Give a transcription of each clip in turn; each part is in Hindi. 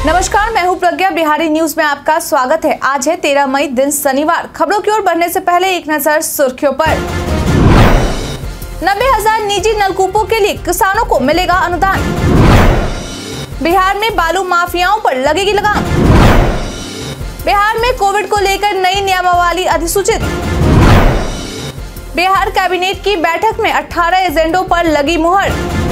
नमस्कार, मैं हूं प्रज्ञा। बिहारी न्यूज में आपका स्वागत है। आज है 13 मई, दिन शनिवार। खबरों की ओर बढ़ने से पहले एक नजर सुर्खियों पर। 90,000 निजी नलकूपों के लिए किसानों को मिलेगा अनुदान। बिहार में बालू माफियाओं पर लगेगी लगाम। बिहार में कोविड को लेकर नई नियमावली अधिसूचित। बिहार कैबिनेट की बैठक में 18 एजेंडों पर लगी मुहर।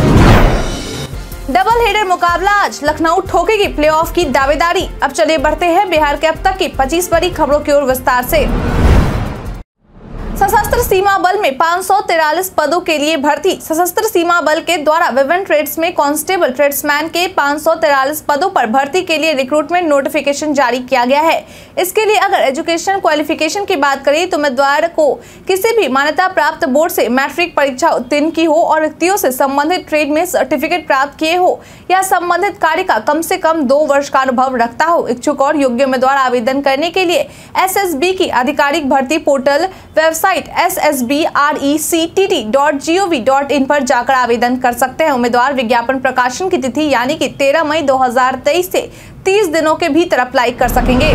डबल हेडर मुकाबला आज, लखनऊ ठोकेगी प्लेऑफ की दावेदारी। अब चलिए बढ़ते हैं बिहार के अब तक की 25 बड़ी खबरों की ओर विस्तार से। सशस्त्र सीमा बल में 543 पदों के लिए भर्ती। सशस्त्र सीमा बल के द्वारा विभिन्न ट्रेड्स में कांस्टेबल ट्रेड्समैन के 543 पदों पर भर्ती के लिए रिक्रूटमेंट नोटिफिकेशन जारी किया गया है। इसके लिए अगर एजुकेशन क्वालिफिकेशन की बात करें तो उम्मीदवार को किसी भी मान्यता प्राप्त बोर्ड से मैट्रिक परीक्षा उत्तीर्ण की हो और व्यक्तियों से संबंधित ट्रेड में सर्टिफिकेट प्राप्त किए हो या संबंधित कार्य का कम से कम 2 वर्ष का अनुभव रखता हो। इच्छुक और योग्य उम्मीदवार आवेदन करने के लिए SSB की आधिकारिक भर्ती पोर्टल वेबसाइट ssbrectt.gov.in पर जाकर आवेदन कर सकते हैं। उम्मीदवार विज्ञापन प्रकाशन की तिथि यानी कि 13 मई 2023 से 30 दिनों के भीतर अप्लाई कर सकेंगे।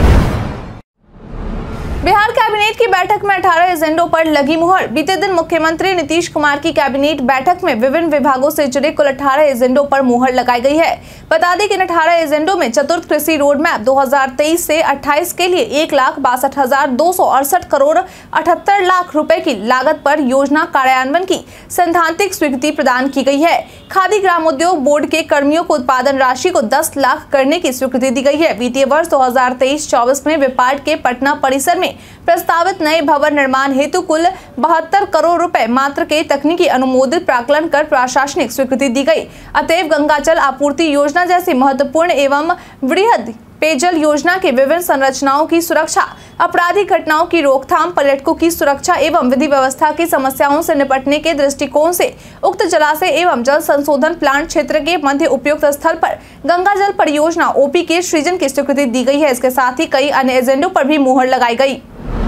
बिहार कैबिनेट की बैठक में 18 एजेंडों पर लगी मुहर। बीते दिन मुख्यमंत्री नीतीश कुमार की कैबिनेट बैठक में विभिन्न विभागों से जुड़े कुल 18 एजेंडों पर मुहर लगाई गई है। बता दें कि इन 18 एजेंडों में चतुर्थ कृषि रोड मैप 2023 से 28 के लिए 1,62,268 करोड़ 78 लाख रुपए की लागत पर योजना कार्यान्वयन की सैद्धांतिक स्वीकृति प्रदान की गई है। खादी ग्रामोद्योग बोर्ड के कर्मियों को उत्पादन राशि को 10 लाख करने की स्वीकृति दी गई है। वित्तीय वर्ष 2023-24 में विपार्ट के पटना परिसर में प्रस्तावित नए भवन निर्माण हेतु कुल 72 करोड़ रुपए मात्र के तकनीकी अनुमोदित प्राक्कलन कर प्रशासनिक स्वीकृति दी गई। अतएव गंगा जल आपूर्ति योजना जैसी महत्वपूर्ण एवं वृहद पेयजल योजना के विभिन्न संरचनाओं की सुरक्षा, आपराधिक घटनाओं की रोकथाम, पर्यटकों की सुरक्षा एवं विधि व्यवस्था की समस्याओं से निपटने के दृष्टिकोण से उक्त जलाशय एवं जल संशोधन प्लांट क्षेत्र के मध्य उपयुक्त स्थल पर गंगा जल परियोजना OP के सृजन की स्वीकृति दी गई है। इसके साथ ही कई अन्य एजेंडों पर भी मुहर लगाई गई।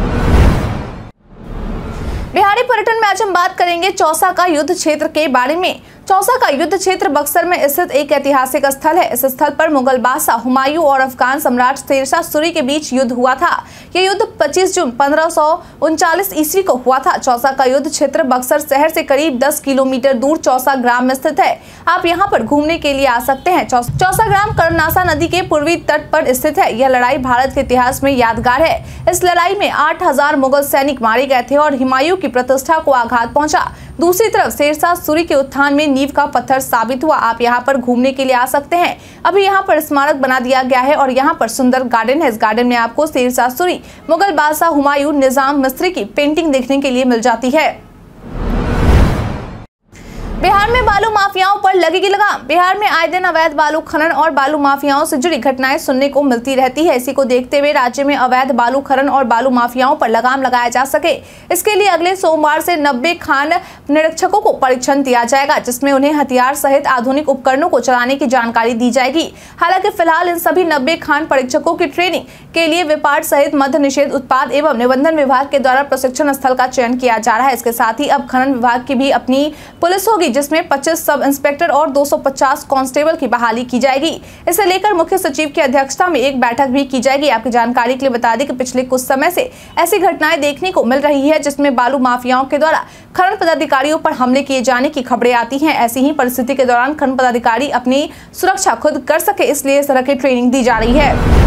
बिहारी पर्यटन में आज हम बात करेंगे चौसा का युद्ध क्षेत्र के बारे में। चौसा का युद्ध क्षेत्र बक्सर में स्थित एक ऐतिहासिक स्थल है। इस स्थल पर मुगल बादशाह हुमायूं और अफगान सम्राट शेरशाह सूरी के बीच युद्ध हुआ था। यह युद्ध 25 जून 1539 ईस्वी को हुआ था। चौसा का युद्ध क्षेत्र बक्सर शहर से करीब 10 किलोमीटर दूर चौसा ग्राम में स्थित है। आप यहाँ पर घूमने के लिए आ सकते हैं। चौसा ग्राम कर्मनासा नदी के पूर्वी तट पर स्थित है। यह लड़ाई भारत के इतिहास में यादगार है। इस लड़ाई में 8,000 मुगल सैनिक मारे गए थे और हुमायूं की प्रतिष्ठा को आघात पहुंचा। दूसरी तरफ शेरशाह सूरी के उत्थान में नींव का पत्थर साबित हुआ। आप यहाँ पर घूमने के लिए आ सकते हैं। अभी यहाँ पर स्मारक बना दिया गया है और यहाँ पर सुंदर गार्डन है। इस गार्डन में आपको शेरशाह सूरी, मुगल बादशाह हुमायूं, निजाम मिस्री की पेंटिंग देखने के लिए मिल जाती है। बिहार में बालू माफियाओं पर लगेगी लगाम। बिहार में आए दिन अवैध बालू खनन और बालू माफियाओं से जुड़ी घटनाएं सुनने को मिलती रहती है। इसी को देखते हुए राज्य में अवैध बालू खनन और बालू माफियाओं पर लगाम लगाया जा सके, इसके लिए अगले सोमवार से 90 खान निरीक्षकों को प्रशिक्षण दिया जाएगा, जिसमें उन्हें हथियार सहित आधुनिक उपकरणों को चलाने की जानकारी दी जाएगी। हालांकि फिलहाल इन सभी 90 खान परीक्षकों की ट्रेनिंग के लिए विपार्ट सहित मद्य निषेध उत्पाद एवं निबंधन विभाग के द्वारा प्रशिक्षण स्थल का चयन किया जा रहा है। इसके साथ ही अब खनन विभाग की भी अपनी पुलिस होगी, जिसमें 25 सब इंस्पेक्टर और 250 कांस्टेबल की बहाली की जाएगी। इसे लेकर मुख्य सचिव की अध्यक्षता में एक बैठक भी की जाएगी। आपकी जानकारी के लिए बता दें कि पिछले कुछ समय से ऐसी घटनाएं देखने को मिल रही है, जिसमें बालू माफियाओं के द्वारा खनन पदाधिकारियों पर हमले किए जाने की खबरें आती हैं। ऐसी ही परिस्थिति के दौरान खनन पदाधिकारी अपनी सुरक्षा खुद कर सके, इसलिए इस तरह की ट्रेनिंग दी जा रही है।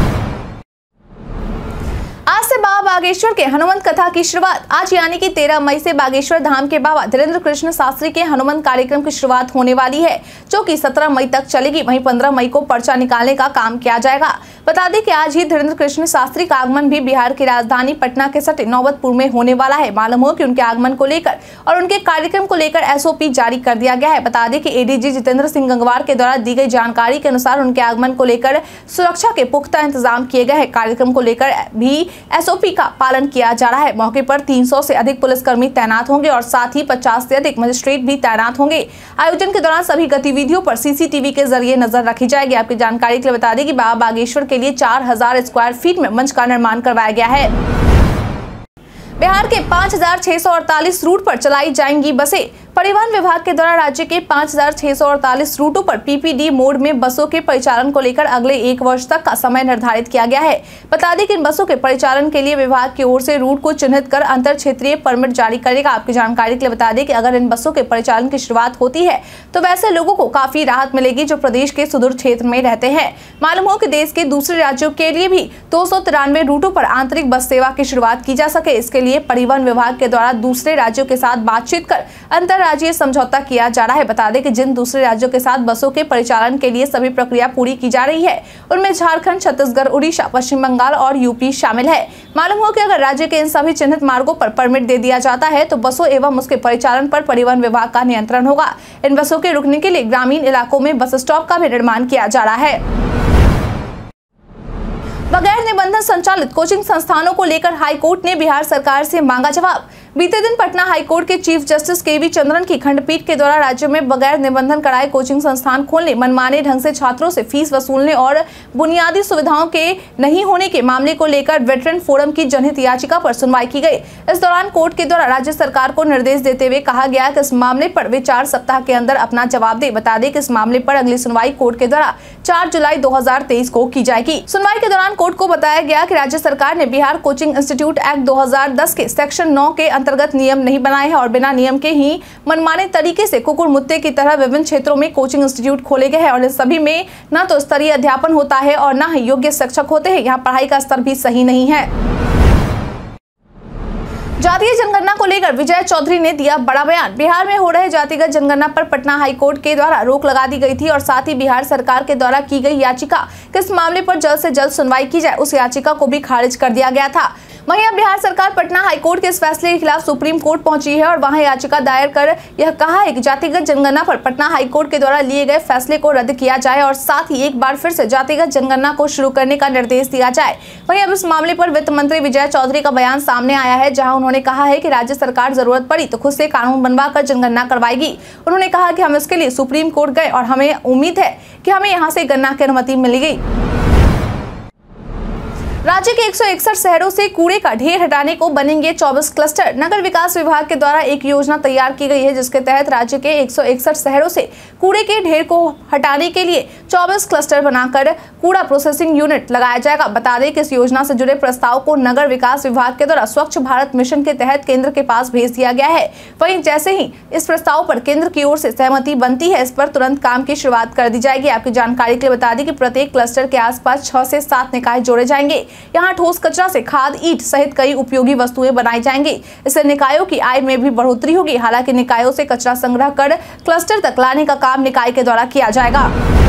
आज से बाबा बागेश्वर के हनुमंत कथा की शुरुआत। आज यानी कि 13 मई से बागेश्वर धाम के बाबा धीरेन्द्र कृष्ण शास्त्री के हनुमंत कार्यक्रम की शुरुआत होने वाली है, जो कि 17 मई तक चलेगी। वहीं 15 मई को पर्चा निकालने का काम किया जाएगा। बता दें कि आज ही धीरेन्द्र कृष्ण शास्त्री का आगमन भी बिहार की राजधानी पटना के सटे नौबतपुर में होने वाला है। मालूम हो कि उनके आगमन को लेकर और उनके कार्यक्रम को लेकर SOP जारी कर दिया गया है। बता दें कि ADG जितेंद्र सिंह गंगवार के द्वारा दी गई जानकारी के अनुसार उनके आगमन को लेकर सुरक्षा के पुख्ता इंतजाम किए गए हैं। कार्यक्रम को लेकर भी SOP का पालन किया जा रहा है। मौके पर 300 से अधिक पुलिसकर्मी तैनात होंगे और साथ ही 50 से अधिक मजिस्ट्रेट भी तैनात होंगे। आयोजन के दौरान सभी गतिविधियों पर CCTV के जरिए नजर रखी जाएगी। आपकी जानकारी के लिए बता दें कि बाबा बागेश्वर के लिए 4000 स्क्वायर फीट में मंच का निर्माण करवाया गया है। बिहार के 5,648 रूट पर चलाई जाएंगी बसें। परिवहन विभाग के द्वारा राज्य के 5,648 रूटों पर पीपीडी मोड में बसों के परिचालन को लेकर अगले 1 वर्ष तक का समय निर्धारित किया गया है। बता दें कि इन बसों के परिचालन के लिए विभाग की ओर से रूट को चिन्हित कर अंतर क्षेत्रीय परमिट जारी करेगा। आपकी जानकारी के लिए बता दें कि अगर इन बसों के परिचालन की शुरुआत होती है तो वैसे लोगों को काफी राहत मिलेगी जो प्रदेश के सुदूर क्षेत्र में रहते हैं। मालूम हो कि देश के दूसरे राज्यों के लिए भी 293 रूटों पर आंतरिक बस सेवा की शुरुआत की जा सके, इसके लिए परिवहन विभाग के द्वारा दूसरे राज्यों के साथ बातचीत कर अंतरराज्यीय समझौता किया जा रहा है। बता दें कि जिन दूसरे राज्यों के साथ बसों के परिचालन के लिए सभी प्रक्रिया पूरी की जा रही है उनमें झारखंड, छत्तीसगढ़, उड़ीसा, पश्चिम बंगाल और यूपी शामिल है। मालूम हो कि अगर राज्य के इन सभी चिन्हित मार्गों पर परमिट दे दिया जाता है तो बसों एवं उसके परिचालन पर परिवहन विभाग का नियंत्रण होगा। इन बसों के रुकने के लिए ग्रामीण इलाकों में बस स्टॉप का भी निर्माण किया जा रहा है। बगैर निबंधन संचालित कोचिंग संस्थानों को लेकर हाईकोर्ट ने बिहार सरकार से मांगा जवाब। बीते दिन पटना हाईकोर्ट के चीफ जस्टिस के.वी. चंद्रन की खंडपीठ के द्वारा राज्य में बगैर निबंधन कराए कोचिंग संस्थान खोलने, मनमाने ढंग से छात्रों से फीस वसूलने और बुनियादी सुविधाओं के नहीं होने के मामले को लेकर वेटरन फोरम की जनहित याचिका पर सुनवाई की गई। इस दौरान कोर्ट के द्वारा राज्य सरकार को निर्देश देते हुए कहा गया कि इस मामले पर वे 4 सप्ताह के अंदर अपना जवाब दे। बता दें कि इस मामले पर अगली सुनवाई कोर्ट के द्वारा 4 जुलाई 2023 को की जाएगी। सुनवाई के दौरान कोर्ट को बताया गया कि राज्य सरकार ने बिहार कोचिंग इंस्टीट्यूट एक्ट 2010 के सेक्शन 9 के अंतर्गत नियम नहीं बनाए हैं और बिना नियम के ही मनमाने तरीके से कुकुर मुत्ते की तरह विभिन्न क्षेत्रों में कोचिंग इंस्टीट्यूट खोले गए हैं और इन सभी में न तो स्तरीय अध्यापन होता है और न ही योग्य शिक्षक होते हैं। यहाँ पढ़ाई का स्तर भी सही नहीं है। जातीय जनगणना को लेकर विजय चौधरी ने दिया बड़ा बयान। बिहार में हो रहे जातिगत जनगणना पर पटना हाईकोर्ट के द्वारा रोक लगा दी गई थी और साथ ही बिहार सरकार के द्वारा की गई याचिका किस मामले पर जल्द से जल्द सुनवाई की जाए उस याचिका को भी खारिज कर दिया गया था। वहीं अब बिहार सरकार पटना हाईकोर्ट के इस फैसले के खिलाफ सुप्रीम कोर्ट पहुंची है और वहां याचिका दायर कर यह कहा है कि जातिगत जनगणना पर पटना हाईकोर्ट के द्वारा लिए गए फैसले को रद्द किया जाए और साथ ही एक बार फिर से जातिगत जनगणना को शुरू करने का निर्देश दिया जाए। वहीं अब इस मामले पर वित्त मंत्री विजय चौधरी का बयान सामने आया है, जहां उन्होंने कहा है कि राज्य सरकार जरूरत पड़ी तो खुद से कानून बनवा कर जनगणना करवाएगी। उन्होंने कहा कि हम इसके लिए सुप्रीम कोर्ट गए और हमें उम्मीद है कि हमें यहाँ से गणना की अनुमति मिल गई। राज्य के 161 शहरों से कूड़े का ढेर हटाने को बनेंगे 24 क्लस्टर। नगर विकास विभाग के द्वारा एक योजना तैयार की गई है जिसके तहत राज्य के 161 शहरों से कूड़े के ढेर को हटाने के लिए 24 क्लस्टर बनाकर कूड़ा प्रोसेसिंग यूनिट लगाया जाएगा। बता दें कि इस योजना से जुड़े प्रस्ताव को नगर विकास विभाग के द्वारा स्वच्छ भारत मिशन के तहत केंद्र के पास भेज दिया गया है। वहीं जैसे ही इस प्रस्ताव पर केंद्र की ओर से सहमति बनती है, इस पर तुरंत काम की शुरुआत कर दी जाएगी। आपकी जानकारी के लिए बता दें कि प्रत्येक क्लस्टर के आसपास 6 से 7 निकाय जोड़े जाएंगे। यहाँ ठोस कचरा से खाद, ईंट सहित कई उपयोगी वस्तुएं बनाई जाएंगी। इससे निकायों की आय में भी बढ़ोतरी होगी। हालांकि निकायों से कचरा संग्रह कर क्लस्टर तक लाने का काम निकाय के द्वारा किया जाएगा।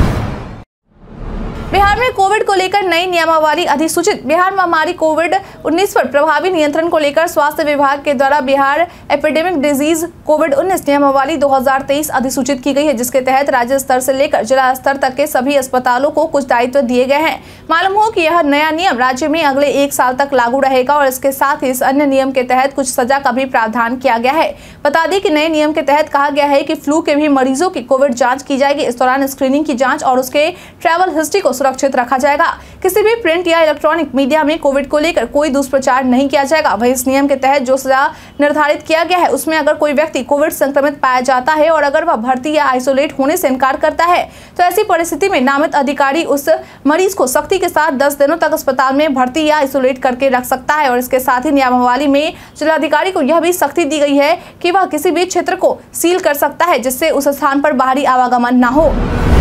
बिहार में कोविड को लेकर नई नियमावली अधिसूचित। बिहार महामारी कोविड-19 पर प्रभावी नियंत्रण को लेकर स्वास्थ्य विभाग के द्वारा बिहार एपिडेमिक डिजीज कोविड-19 नियमावली 2023 अधिसूचित की गई है, जिसके तहत राज्य स्तर से लेकर जिला स्तर तक के सभी अस्पतालों को कुछ दायित्व दिए गए हैं। मालूम हो कि यह नया नियम राज्य में अगले 1 साल तक लागू रहेगा और इसके साथ ही इस अन्य नियम के तहत कुछ सजा का भी प्रावधान किया गया है। बता दें कि नए नियम के तहत कहा गया है कि फ्लू के भी मरीजों की कोविड जाँच की जाएगी। इस दौरान स्क्रीनिंग की जाँच और उसके ट्रैवल हिस्ट्री को सुरक्षित रखा जाएगा। किसी भी प्रिंट या इलेक्ट्रॉनिक मीडिया में कोविड को लेकर कोई दुष्प्रचार नहीं किया जाएगा। वहीं इस नियम के तहत जो सजा निर्धारित किया गया है उसमें अगर कोई व्यक्ति कोविड संक्रमित पाया जाता है और अगर वह भर्ती या आइसोलेट होने से इनकार करता है तो ऐसी परिस्थिति में नामित अधिकारी उस मरीज को सख्ती के साथ 10 दिनों तक अस्पताल में भर्ती या आइसोलेट करके रख सकता है। और इसके साथ ही नियमावली में जिलाधिकारी को यह भी सख्ती दी गई है कि वह किसी भी क्षेत्र को सील कर सकता है जिससे उस स्थान पर बाहरी आवागमन न हो।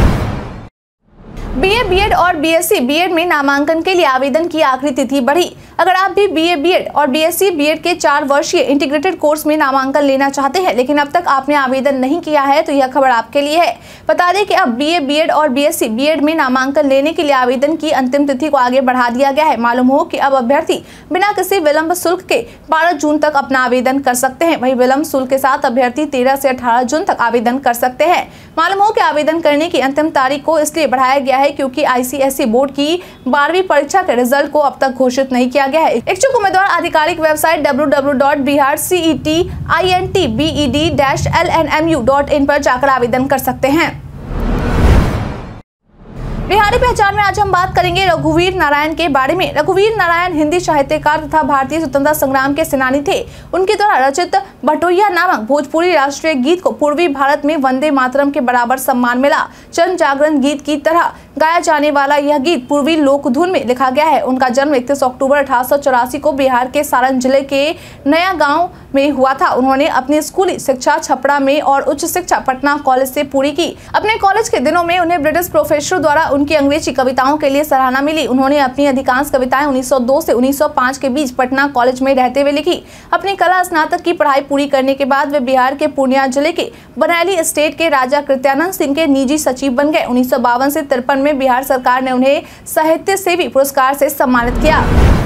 बीए, बीएड और बीएससी बीएड में नामांकन के लिए आवेदन की आखिरी तिथि बढ़ी। अगर आप भी बीए, बीएड और बीएससी बीएड के 4 वर्षीय इंटीग्रेटेड कोर्स में नामांकन लेना चाहते हैं लेकिन अब तक आपने आवेदन नहीं किया है तो यह खबर आपके लिए है। बता दें कि अब बीए, बीएड और बीएससी बीएड में नामांकन लेने के लिए आवेदन की अंतिम तिथि को आगे बढ़ा दिया गया है। मालूम हो कि अब अभ्यर्थी बिना किसी विलंब शुल्क के 12 जून तक अपना आवेदन कर सकते हैं। वहीं विलंब शुल्क के साथ अभ्यर्थी 13 से 18 जून तक आवेदन कर सकते हैं। मालूम हो कि आवेदन करने की अंतिम तारीख को इसलिए बढ़ाया गया है क्योंकि आईसीएसई बोर्ड की 12वीं परीक्षा के रिजल्ट को अब तक घोषित नहीं किया गया है। इच्छुक उम्मीदवार आधिकारिक वेबसाइट www.biharcetbed-lnmu.in पर जाकर आवेदन कर सकते हैं। बिहारी पहचान में आज हम बात करेंगे रघुवीर नारायण के बारे में। रघुवीर नारायण हिंदी साहित्यकार तथा भारतीय स्वतंत्रता संग्राम के सेनानी थे। उनके द्वारा रचित भटोहिया नामक भोजपुरी राष्ट्रीय गीत को पूर्वी भारत में वंदे मातरम के बराबर सम्मान मिला। जन जागरण गीत की तरह गाया जाने वाला यह गीत पूर्वी लोकधुन में लिखा गया है। उनका जन्म 31 अक्टूबर 1884 को बिहार के सारण जिले के नया गांव में हुआ था। उन्होंने अपनी स्कूली शिक्षा छपरा में और उच्च शिक्षा पटना कॉलेज से पूरी की। अपने कॉलेज के दिनों में उन्हें ब्रिटिश प्रोफेसर द्वारा उनकी अंग्रेजी कविताओं के लिए सराहना मिली। उन्होंने अपनी अधिकांश कविताएं 1902 से 1905 के बीच पटना कॉलेज में रहते हुए लिखी। अपनी कला स्नातक की पढ़ाई पूरी करने के बाद वे बिहार के पूर्णिया जिले के बनैली स्टेट के राजा कृत्यानंद सिंह के निजी सचिव बन गए। 1952 से 53 में बिहार सरकार ने उन्हें साहित्य सेवी पुरस्कार से सम्मानित किया।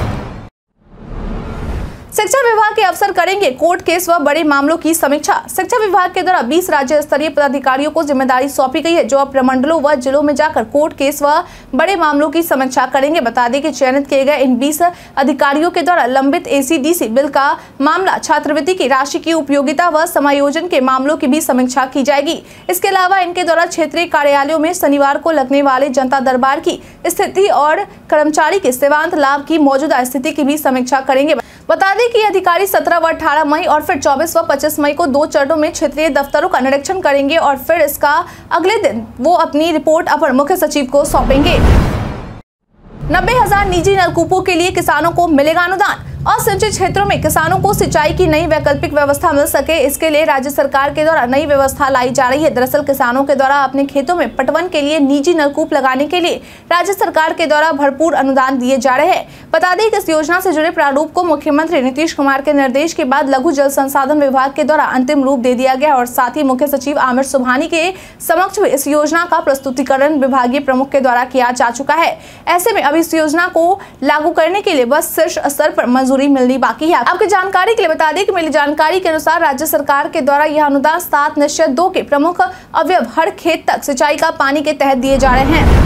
शिक्षा विभाग के अफसर करेंगे कोर्ट केस व बड़े मामलों की समीक्षा। शिक्षा विभाग के द्वारा 20 राज्य स्तरीय पदाधिकारियों को जिम्मेदारी सौंपी गई है, जो अब प्रमंडलों व जिलों में जाकर कोर्ट केस व बड़े मामलों की समीक्षा करेंगे। बता दें कि चयनित किए गए इन 20 अधिकारियों के द्वारा लंबित एसीडीसी बिल का मामला, छात्रवृत्ति की राशि की उपयोगिता व समायोजन के मामलों की भी समीक्षा की जाएगी। इसके अलावा इनके द्वारा क्षेत्रीय कार्यालयों में शनिवार को लगने वाले जनता दरबार की स्थिति और कर्मचारी के सेवांत लाभ की मौजूदा स्थिति की भी समीक्षा करेंगे। बता दें कि अधिकारी 17 व 18 मई और फिर 24 व 25 मई को 2 चरणों में क्षेत्रीय दफ्तरों का निरीक्षण करेंगे और फिर इसका अगले दिन वो अपनी रिपोर्ट अपर मुख्य सचिव को सौंपेंगे। 90,000 निजी नलकूपों के लिए किसानों को मिलेगा अनुदान। असिंचित क्षेत्रों में किसानों को सिंचाई की नई वैकल्पिक व्यवस्था मिल सके, इसके लिए राज्य सरकार के द्वारा नई व्यवस्था लाई जा रही है। दरअसल किसानों के द्वारा अपने खेतों में पटवन के लिए निजी नलकूप लगाने के लिए राज्य सरकार के द्वारा भरपूर अनुदान दिए जा रहे हैं। बता दें कि इस योजना से जुड़े प्रारूप को मुख्यमंत्री नीतीश कुमार के निर्देश के बाद लघु जल संसाधन विभाग के द्वारा अंतिम रूप दे दिया गया और साथ ही मुख्य सचिव आमिर सुबहानी के समक्ष इस योजना का प्रस्तुतिकरण विभागीय प्रमुख के द्वारा किया जा चुका है। ऐसे में अब इस योजना को लागू करने के लिए बस शीर्ष स्तर पर मंजूरी मिलनी बाकी है। आपकी जानकारी के लिए बता दें कि मिली जानकारी के अनुसार राज्य सरकार के द्वारा यह अनुदान 7/2 के प्रमुख अवयव हर खेत तक सिंचाई का पानी के तहत दिए जा रहे हैं।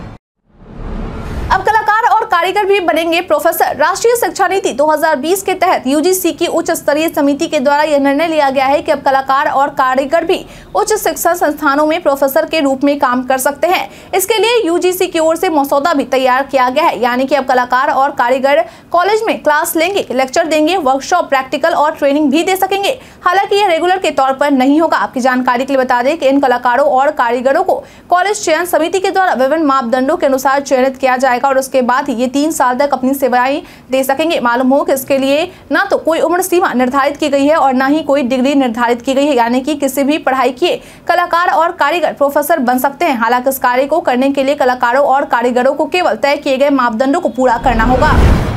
अब कलाकार और कारीगर भी बनेंगे प्रोफेसर। राष्ट्रीय शिक्षा नीति 2020 के तहत यूजीसी की उच्च स्तरीय समिति के द्वारा यह निर्णय लिया गया है कि अब कलाकार और कारीगर भी उच्च शिक्षा संस्थानों में प्रोफेसर के रूप में काम कर सकते हैं। इसके लिए यूजीसी की ओर से मसौदा भी तैयार किया गया है, यानी कि अब कलाकार और कारीगर कॉलेज में क्लास लेंगे, लेक्चर देंगे, वर्कशॉप, प्रैक्टिकल और ट्रेनिंग भी दे सकेंगे। हालांकि यह रेगुलर के तौर पर नहीं होगा। आपकी जानकारी के लिए बता दें कि इन कलाकारों और कारीगरों को कॉलेज चयन समिति के द्वारा विभिन्न मापदंडों के अनुसार चयनित किया जाएगा और उसके बाद ये 3 साल तक अपनी सेवाएं दे सकेंगे। मालूम हो कि इसके लिए ना तो कोई उम्र सीमा निर्धारित की गई है और ना ही कोई डिग्री निर्धारित की गई है, यानी कि किसी भी पढ़ाई किए कलाकार और कारीगर प्रोफेसर बन सकते हैं। हालांकि इस कार्य को करने के लिए कलाकारों और कारीगरों को केवल तय किए गए मापदंडों को पूरा करना होगा।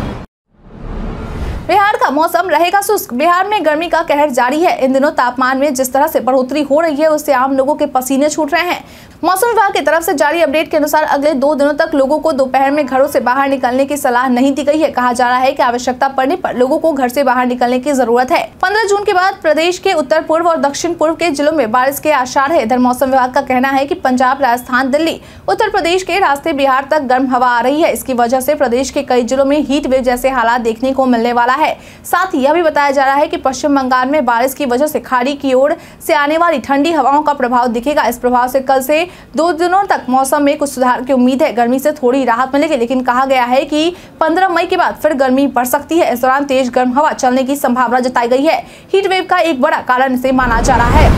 बिहार का मौसम रहेगा शुष्क। बिहार में गर्मी का कहर जारी है। इन दिनों तापमान में जिस तरह से बढ़ोतरी हो रही है उससे आम लोगों के पसीने छूट रहे हैं। मौसम विभाग की तरफ से जारी अपडेट के अनुसार अगले 2 दिनों तक लोगों को दोपहर में घरों से बाहर निकलने की सलाह नहीं दी गई है। कहा जा रहा है कि आवश्यकता पड़ने पर लोगों को घर से बाहर निकलने की जरूरत है। 15 जून के बाद प्रदेश के उत्तर पूर्व और दक्षिण पूर्व के जिलों में बारिश के आसार है। इधर मौसम विभाग का कहना है कि पंजाब, राजस्थान, दिल्ली, उत्तर प्रदेश के रास्ते बिहार तक गर्म हवा आ रही है। इसकी वजह से प्रदेश के कई जिलों में हीट वेव जैसे हालात देखने को मिलने वाला है। साथ ही यह भी बताया जा रहा है कि पश्चिम बंगाल में बारिश की वजह से खाड़ी की ओर से आने वाली ठंडी हवाओं का प्रभाव दिखेगा। इस प्रभाव से कल से 2 दिनों तक मौसम में कुछ सुधार की उम्मीद है। गर्मी से थोड़ी राहत मिलेगी, लेकिन कहा गया है कि 15 मई के बाद फिर गर्मी बढ़ सकती है। इस दौरान तेज गर्म हवा चलने की संभावना जताई गई है। हीट वेव का एक बड़ा कारण इसे माना जा रहा है।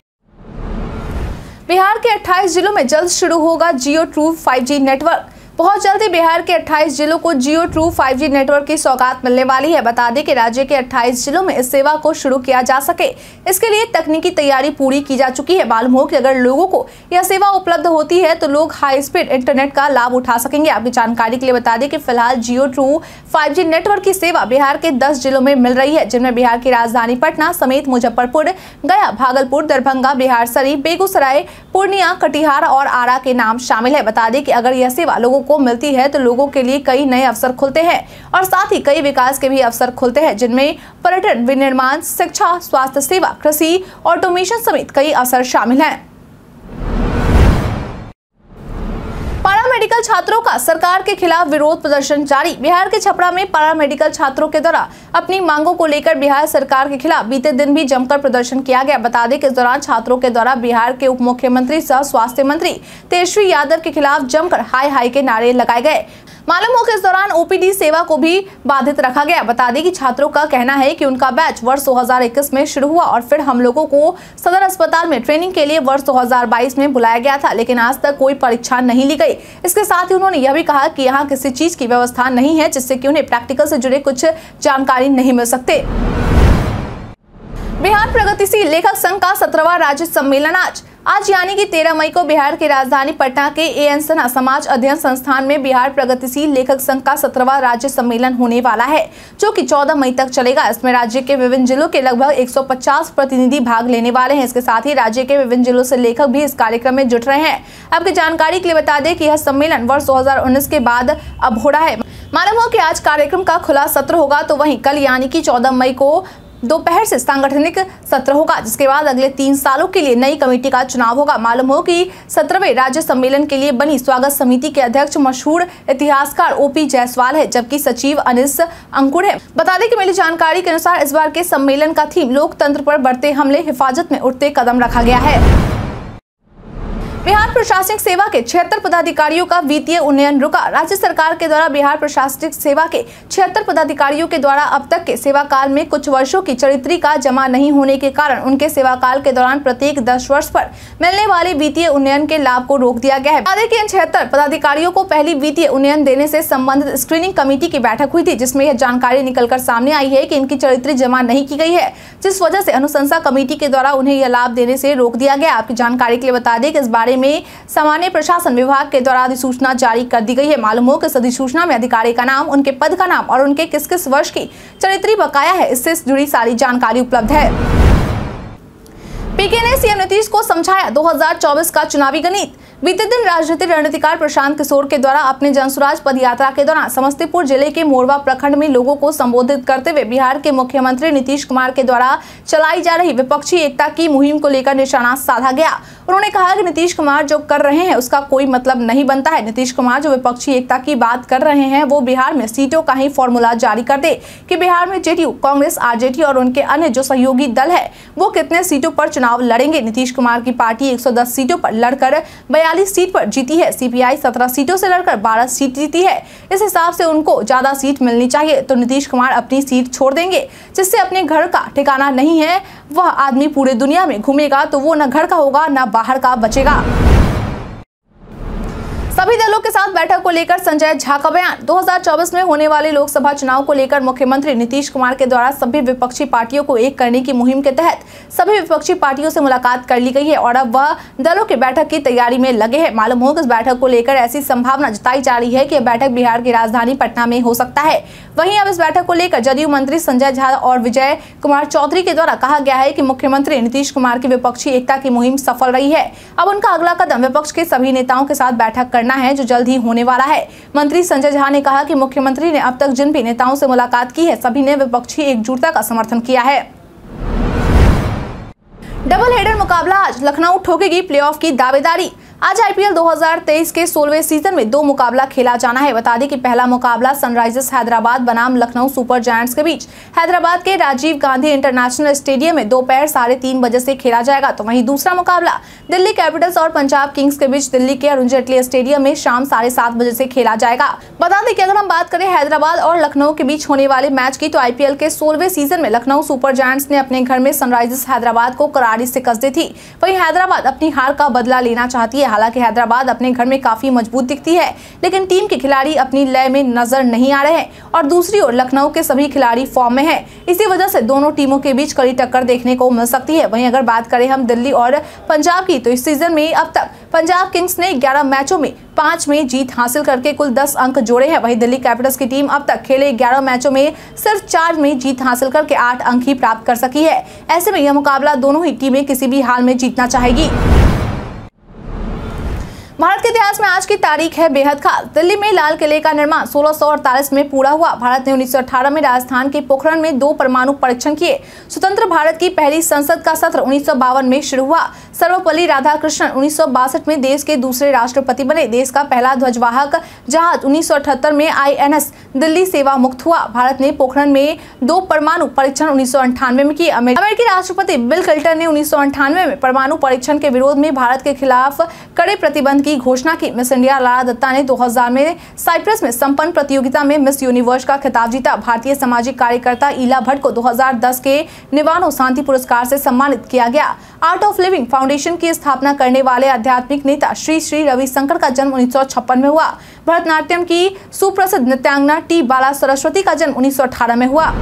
बिहार के 28 जिलों में जल्द शुरू होगा जियो ट्रू 5G नेटवर्क। बहुत जल्दी बिहार के 28 जिलों को जियो ट्रू 5G नेटवर्क की सौगात मिलने वाली है। बता दें कि राज्य के 28 जिलों में इस सेवा को शुरू किया जा सके, इसके लिए तकनीकी तैयारी पूरी की जा चुकी है। मालूम हो कि अगर लोगों को यह सेवा उपलब्ध होती है तो लोग हाई स्पीड इंटरनेट का लाभ उठा सकेंगे। आपकी जानकारी के लिए बता दें कि फिलहाल जियो ट्रू 5G नेटवर्क की सेवा बिहार के 10 जिलों में मिल रही है, जिनमें बिहार की राजधानी पटना समेत मुजफ्फरपुर, गया, भागलपुर, दरभंगा, बिहारशरीफ, बेगूसराय, पूर्णिया, कटिहार और आरा के नाम शामिल है। बता दें कि अगर यह सेवा लोगों को मिलती है तो लोगों के लिए कई नए अवसर खुलते हैं और साथ ही कई विकास के भी अवसर खुलते हैं, जिनमें पर्यटन, विनिर्माण, शिक्षा, स्वास्थ्य सेवा, कृषि, ऑटोमेशन समेत कई अवसर शामिल हैं। मेडिकल छात्रों का सरकार के खिलाफ विरोध प्रदर्शन जारी। बिहार के छपरा में पैरा मेडिकल छात्रों के द्वारा अपनी मांगों को लेकर बिहार सरकार के खिलाफ बीते दिन भी जमकर प्रदर्शन किया गया। बता दें कि इस दौरान छात्रों के द्वारा बिहार के उप मुख्यमंत्री सह स्वास्थ्य मंत्री तेजस्वी यादव के खिलाफ जमकर हाय हाय के नारे लगाए गए। मालूम हो कि इस दौरान ओपीडी सेवा को भी बाधित रखा गया। बता दें कि छात्रों का कहना है कि उनका बैच वर्ष 2021 में शुरू हुआ और फिर हम लोगों को सदर अस्पताल में ट्रेनिंग के लिए वर्ष 2022 में बुलाया गया था, लेकिन आज तक कोई परीक्षा नहीं ली गई। इसके साथ ही उन्होंने यह भी कहा कि यहाँ किसी चीज की व्यवस्था नहीं है जिससे कि उन्हें प्रैक्टिकल से जुड़े कुछ जानकारी नहीं मिल सकते। बिहार प्रगतिशील लेखक संघ का 17वां राज्य सम्मेलन आज यानी कि 13 मई को बिहार की राजधानी पटना के एएन सिन्हा समाज अध्ययन संस्थान में बिहार प्रगतिशील लेखक संघ का 17वां राज्य सम्मेलन होने वाला है, जो कि 14 मई तक चलेगा। इसमें राज्य के विभिन्न जिलों के लगभग 150 प्रतिनिधि भाग लेने वाले हैं। इसके साथ ही राज्य के विभिन्न जिलों से लेखक भी इस कार्यक्रम में जुट रहे हैं। आपकी जानकारी के लिए बता दें कि यह सम्मेलन वर्ष 2019 के बाद अब हो रहा है। मालूम हो कि आज कार्यक्रम का खुला सत्र होगा, तो वहीं कल यानी कि 14 मई को दोपहर से सांगठनिक सत्र होगा, जिसके बाद अगले 3 सालों के लिए नई कमेटी का चुनाव होगा। मालूम हो कि 17वें राज्य सम्मेलन के लिए बनी स्वागत समिति के अध्यक्ष मशहूर इतिहासकार ओपी जायसवाल है, जबकि सचिव अनिस अंकुर है। बता दें कि मिली जानकारी के अनुसार इस बार के सम्मेलन का थीम लोकतंत्र पर बढ़ते हमले, हिफाजत में उठते कदम रखा गया है। बिहार प्रशासनिक सेवा के 76 पदाधिकारियों का वित्तीय उन्नयन रुका। राज्य सरकार के द्वारा बिहार प्रशासनिक सेवा के 76 पदाधिकारियों के द्वारा अब तक के सेवा काल में कुछ वर्षों की चरित्रिका जमा नहीं होने के कारण उनके सेवा काल के दौरान प्रत्येक 10 वर्ष पर मिलने वाले वित्तीय उन्नयन के लाभ को रोक दिया गया है। बता दें कि इन 76 पदाधिकारियों को पहली वित्तीय उन्नयन देने से संबंधित स्क्रीनिंग कमेटी की बैठक हुई थी, जिसमें यह जानकारी निकलकर सामने आई है कि इनकी चरित्र जमा नहीं की गई है, जिस वजह से अनुशंसा कमेटी के द्वारा उन्हें यह लाभ देने से रोक दिया गया। आपकी जानकारी के लिए बता दें कि इस बारे में सामान्य प्रशासन विभाग के द्वारा अधिसूचना जारी कर दी गई है। मालूम हो कि इस अधिसूचना में अधिकारी का नाम, उनके पद का नाम और उनके किस किस वर्ष की चरित्री बकाया है, इससे जुड़ी सारी जानकारी उपलब्ध है। पीके ने सीएम नीतीश को समझाया 2024 का चुनावी गणित। बीते दिन राजनीतिक रणनीतिकार प्रशांत किशोर के द्वारा अपने जनसुराज पद यात्रा के दौरान समस्तीपुर जिले के मोरवा प्रखंड में लोगों को संबोधित करते हुए बिहार के मुख्यमंत्री नीतीश कुमार के द्वारा चलाई जा रही विपक्षी एकता की मुहिम को लेकर निशाना साधा गया। उन्होंने कहा कि नीतीश कुमार जो कर रहे हैं उसका कोई मतलब नहीं बनता है। नीतीश कुमार जो विपक्षी एकता की बात कर रहे हैं वो बिहार में सीटों का ही फॉर्मूला जारी कर दे कि बिहार में जेडीयू, कांग्रेस, आरजेडी और उनके अन्य जो सहयोगी दल है वो कितने सीटों पर चुनाव लड़ेंगे। नीतीश कुमार की पार्टी 110 सीटों पर लड़कर 42 सीट पर जीती है। सीपीआई 17 सीटों से लड़कर 12 सीट जीती है। इस हिसाब से उनको ज्यादा सीट मिलनी चाहिए, तो नीतीश कुमार अपनी सीट छोड़ देंगे, जिससे अपने घर का ठिकाना नहीं है। वह आदमी पूरे दुनिया में घूमेगा तो वो न घर का होगा न बाहर का बचेगा। सभी दलों के साथ बैठक को लेकर संजय झा का बयान। 2024 में होने वाले लोकसभा चुनाव को लेकर मुख्यमंत्री नीतीश कुमार के द्वारा सभी विपक्षी पार्टियों को एक करने की मुहिम के तहत सभी विपक्षी पार्टियों से मुलाकात कर ली गई है और अब वह दलों की बैठक की तैयारी में लगे हैं। मालूम हो कि इस बैठक को लेकर ऐसी संभावना जताई जा रही है कि यह बैठक बिहार की राजधानी पटना में हो सकता है। वहीं अब इस बैठक को लेकर जदयू मंत्री संजय झा और विजय कुमार चौधरी के द्वारा कहा गया है कि मुख्यमंत्री नीतीश कुमार की विपक्षी एकता की मुहिम सफल रही है। अब उनका अगला कदम विपक्ष के सभी नेताओं के साथ बैठक करना है, जो जल्द ही होने वाला है। मंत्री संजय झा ने कहा कि मुख्यमंत्री ने अब तक जिन भी नेताओं से मुलाकात की है सभी ने विपक्षी एकजुटता का समर्थन किया है। डबल हेडर मुकाबला आज, लखनऊ ठोकेगी प्लेऑफ की दावेदारी। आज आईपीएल 2023 के 16वें सीजन में 2 मुकाबला खेला जाना है। बता दें कि पहला मुकाबला सनराइजर्स हैदराबाद बनाम लखनऊ सुपर जायंट्स के बीच हैदराबाद के राजीव गांधी इंटरनेशनल स्टेडियम में दोपहर 3:30 बजे से खेला जाएगा, तो वहीं दूसरा मुकाबला दिल्ली कैपिटल्स और पंजाब किंग्स के बीच दिल्ली के अरुण जेटली स्टेडियम में शाम 7:30 बजे से खेला जाएगा। बता दें कि अगर हम बात करें हैदराबाद और लखनऊ के बीच होने वाले मैच की, तो आईपीएल के 16वें सीजन में लखनऊ सुपर जायंट्स ने अपने घर में सनराइजर्स हैदराबाद को करारी शिकस्त दी थी। वहीं हैदराबाद अपनी हार का बदला लेना चाहती है। हालांकि हैदराबाद अपने घर में काफी मजबूत दिखती है, लेकिन टीम के खिलाड़ी अपनी लय में नजर नहीं आ रहे हैं और दूसरी ओर लखनऊ के सभी खिलाड़ी फॉर्म में हैं। इसी वजह से दोनों टीमों के बीच कड़ी टक्कर देखने को मिल सकती है। वहीं अगर बात करें हम दिल्ली और पंजाब की, तो इस सीजन में अब तक पंजाब किंग्स ने 11 मैचों में 5 में जीत हासिल करके कुल 10 अंक जोड़े हैं। वहीं दिल्ली कैपिटल्स की टीम अब तक खेले 11 मैचों में सिर्फ 4 में जीत हासिल करके 8 अंक ही प्राप्त कर सकी है। ऐसे में यह मुकाबला दोनों ही टीमें किसी भी हाल में जीतना चाहेगी। भारत के इतिहास में आज की तारीख है बेहद खास। दिल्ली में लाल किले का निर्माण 1648 में पूरा हुआ। भारत ने 1918 में राजस्थान के पोखरण में 2 परमाणु परीक्षण किए। स्वतंत्र भारत की पहली संसद का सत्र 1952 में शुरू हुआ। सर्वपल्ली राधाकृष्णन 1962 में देश के दूसरे राष्ट्रपति बने। देश का पहला ध्वजवाहक जहाज 1978 में INS दिल्ली सेवा मुक्त हुआ। भारत ने पोखरण में 2 परमाणु परीक्षण 1998 में किए। अमेरिकी राष्ट्रपति बिल क्लिंटन ने 1998 में परमाणु परीक्षण के विरोध में भारत के खिलाफ कड़े प्रतिबंध की घोषणा की। मिस इंडिया लारा दत्ता ने 2000 में साइप्रस में संपन्न प्रतियोगिता में मिस यूनिवर्स का खिताब जीता। भारतीय सामाजिक कार्यकर्ता ईला भट्ट को 2010 के निवानो शांति पुरस्कार से सम्मानित किया गया। आर्ट ऑफ लिविंग फाउंडेशन की स्थापना करने वाले आध्यात्मिक नेता श्री श्री रविशंकर का जन्म 1956 में हुआ। भरतनाट्यम की सुप्रसिद्ध नृत्यांगना टी बाला सरस्वती का जन्म 1918 में हुआ।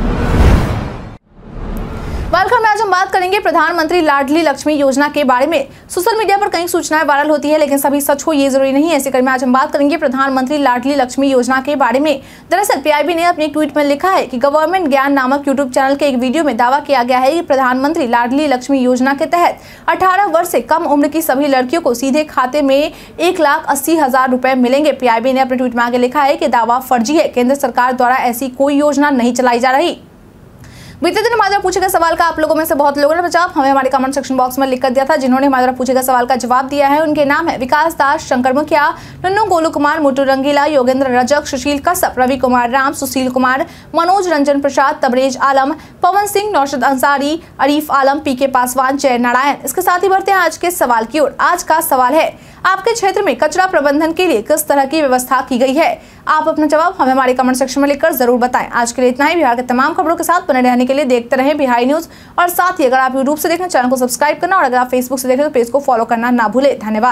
वेलकम। आज हम बात करेंगे प्रधानमंत्री लाडली लक्ष्मी योजना के बारे में। सोशल मीडिया पर कई सूचनाएं वायरल होती है, लेकिन सभी सच हो ये जरूरी नहीं है। ऐसे क्रम में आज हम बात करेंगे प्रधानमंत्री लाडली लक्ष्मी योजना के बारे में। दरअसल PIB ने अपने एक ट्वीट में लिखा है कि गवर्नमेंट ज्ञान नामक यूट्यूब चैनल के एक वीडियो में दावा किया गया है कि प्रधानमंत्री लाडली लक्ष्मी योजना के तहत 18 वर्ष से कम उम्र की सभी लड़कियों को सीधे खाते में 1,80,000 रुपए मिलेंगे। PIB ने अपने ट्वीट में आगे लिखा है कि दावा फर्जी है। केंद्र सरकार द्वारा ऐसी कोई योजना नहीं चलाई जा रही। बीते दिन हमारे पूछे गए सवाल का आप लोगों में से बहुत लोगों ने जवाब हमें हमारे कमेंट सेक्शन बॉक्स में लिख कर दिया था। जिन्होंने हमारे पूछे गए सवाल का जवाब दिया है उनके नाम है विकास दास, शंकर मुखिया, नन्नू गोलू कुमार, मोटू रंगीला, योगेंद्र रजक, सुशील कश्यप, रवि कुमार राम, सुशील कुमार, मनोज रंजन प्रसाद, तबरेज आलम, पवन सिंह, नौशद अंसारी, अरीफ आलम, PK पासवान, जय नारायण। इसके साथ ही बढ़ते हैं आज के सवाल की ओर। आज का सवाल है, आपके क्षेत्र में कचरा प्रबंधन के लिए किस तरह की व्यवस्था की गई है? आप अपना जवाब हमें हमारे कमेंट सेक्शन में लिखकर जरूर बताएं। आज के लिए इतना ही। बिहार के तमाम खबरों के साथ बने रहने के लिए देखते रहें बिहारी न्यूज। और साथ ही अगर आप यूट्यूब से देखें चैनल को सब्सक्राइब करना, और अगर आप फेसबुक से देखें तो पेज को फॉलो करना ना भूलें। धन्यवाद।